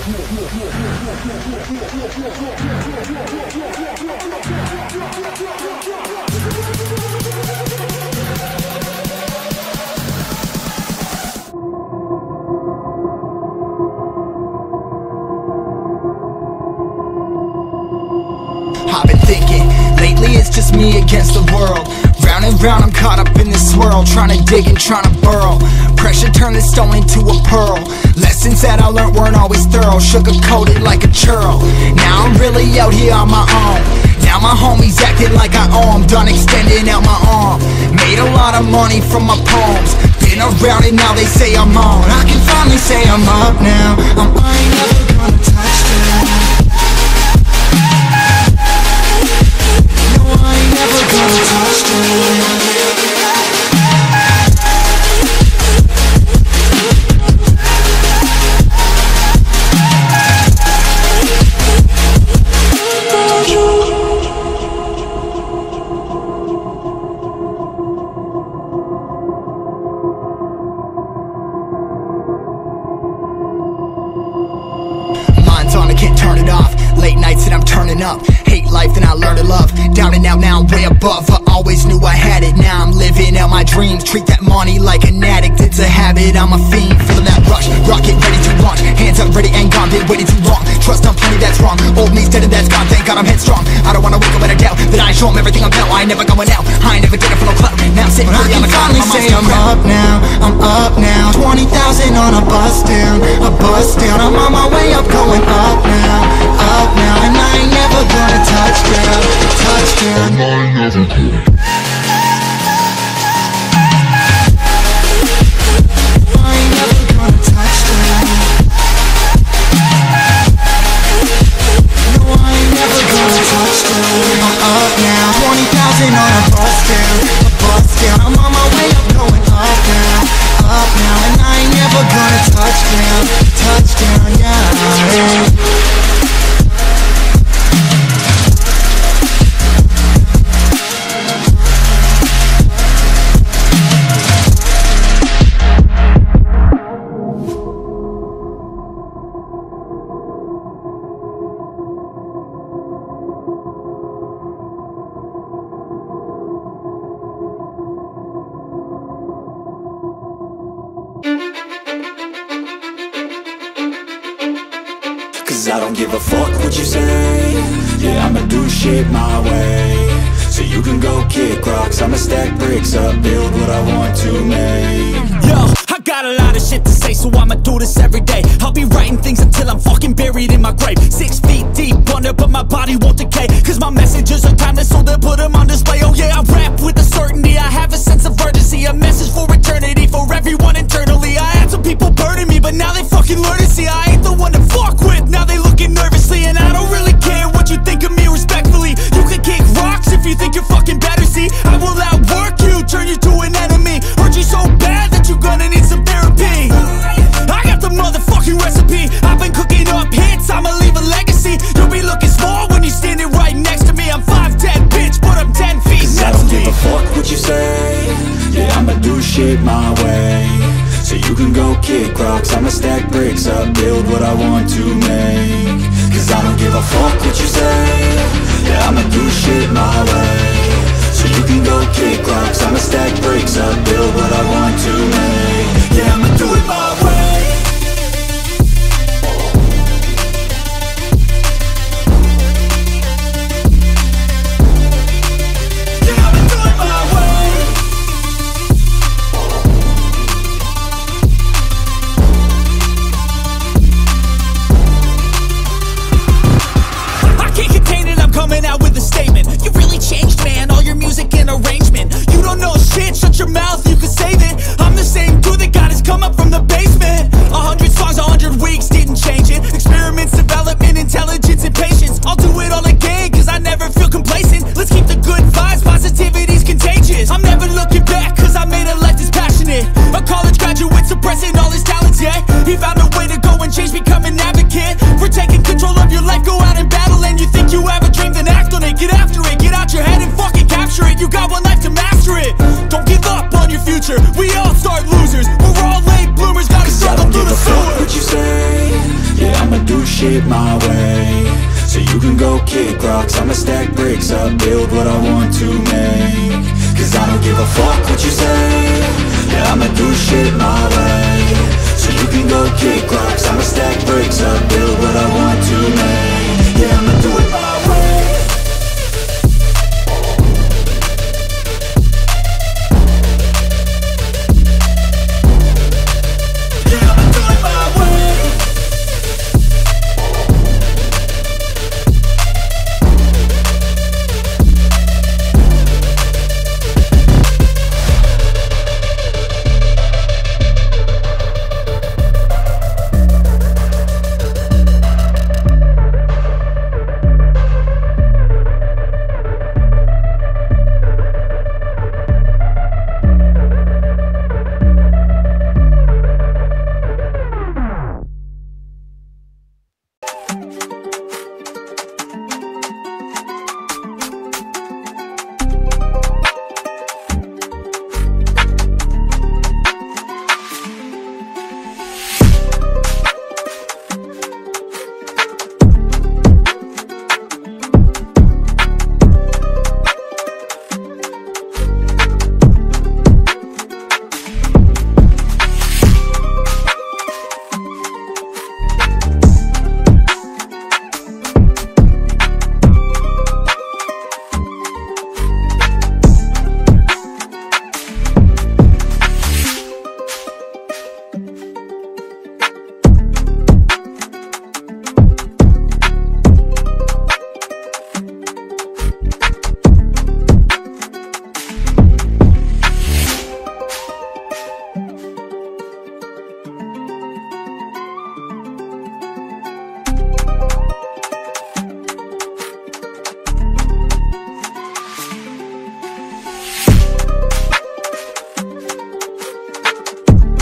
I've been thinking, lately it's just me against the world. Round and round I'm caught up in this swirl, trying to dig and trying to burrow. Pressure turned this stone into a pearl. Lessons that I learned weren't always thorough, sugar-coated like a churl. Now I'm really out here on my own. Now my homies acting like I owe 'em, done extending out my arm. Made a lot of money from my poems, been around and now they say I'm on. I can finally say I'm up now, I ain't never gonna touch them. Never gonna touch them. Mine's on, I can't turn it off. Late nights and I'm turning up. Hate life, then I learn to love. Down and out, now I'm way above. I always knew I had it, now I'm living out my dreams. Treat that money like an addict, it's a habit, I'm a fiend. Feeling that rush, rocket ready to launch. Hands up, ready and gone, been waiting too long. Trust on plenty, that's wrong. Old me's dead and that's gone, thank God I'm headstrong. I don't wanna wake up in a doubt that I show 'em everything I'm about. I ain't never going out, I ain't never did it for no clout. Now I'm sitting pretty on the cloud. I can finally say I'm up now, I'm up now. 20,000 on a bus down, a bus down. I'm on my way up, going up now, up now. And I ain't never gonna touch down, touch down. I ain't never gonna. Cause I don't give a fuck what you say. Yeah, I'ma do shit my way. So you can go kick rocks, I'ma stack bricks up, build what I want to make. Yo, I got a lot of shit to say, so I'ma do this every day. I'll be writing things until I'm fucking buried in my grave. 6 feet deep under, but my body won't decay. Cause my messages are timeless, so they'll put them on display. Oh yeah, I rap with a certainty, I have a sense of urgency. A message for eternity, for everyone internally. I had some people burning me, but now they fucking learn to see I ain't the one to fuck with, now they looking nervously. And I don't really care what you think of me, respectfully. You can kick rocks if you think you're fucking better, see. I will outwork you, turn you to an enemy. Hurt you so bad that you're gonna need some therapy. I got the motherfucking recipe, I've been cooking up hits, I'ma leave a legacy. You'll be looking small when you're standing right next to me. I'm 5'10", bitch, but I'm 10 feet. Cause I don't give a fuck what you say. Yeah, I'ma do shit my way. So you can go kick rocks, I'ma stack bricks up, build what I want to make. Cause I don't give a fuck what you say. Yeah, I'ma do shit my way. So you can go kick rocks, I'ma stack bricks up, build what I want to make. Yeah, I'ma do it my way. Coming out with a statement. You really changed, man, all your music and arrangement. You don't know shit, shut your mouth, you can save it. I'm the same dude that got his come up from the basement. 100 songs, 100 weeks, didn't change it. Experiments, development, intelligence, and patience. I'll do it all again, cause I never feel complacent. Let's keep the good vibes, positivity's contagious. I'm never looking back, cause I made a life that's passionate. A college graduate suppressing all his talents, yeah. He found a way to go and change, become an advocate. For taking control of your life, go out and battle. And you think you have a dream, then act on it. Get after it, get out your head and fucking capture it. You got one life to master it. Don't give up on your future, we all start losers. We're all late bloomers, gotta struggle through the sewer. Cause I don't give a fuck what you say. Yeah, I'ma do shit my way, so you can go kick rocks. I'ma stack bricks up, build what I want to make. Cause I don't give a fuck what you say, yeah, I'ma do shit my way, so you can go